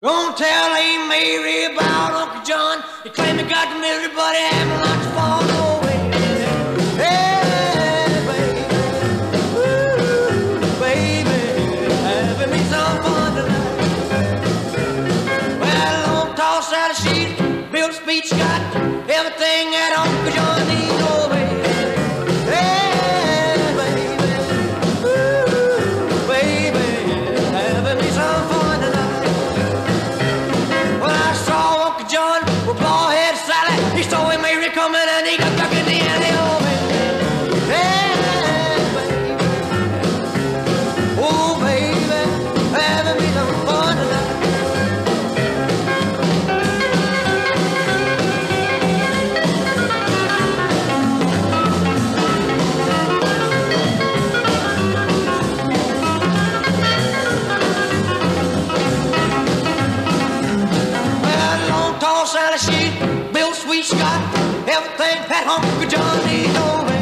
Don't tell Aunt Mary about Uncle John. He claimed he got the misery, but he had lots of fun away. Hey, baby, ooh, baby, having me some fun tonight. Well, long tall Sally Sheet built a speech, got everything that Uncle John needs. Oh, baby, hey, baby, ooh, baby, having me some fun tonight. John, with bald-headed Sally, he saw him Mary coming and he got stuck in the alley. Oh, baby, hey, baby, oh, baby, having me some fun tonight. Sally, she built sweet Scott, everything that Uncle John needs.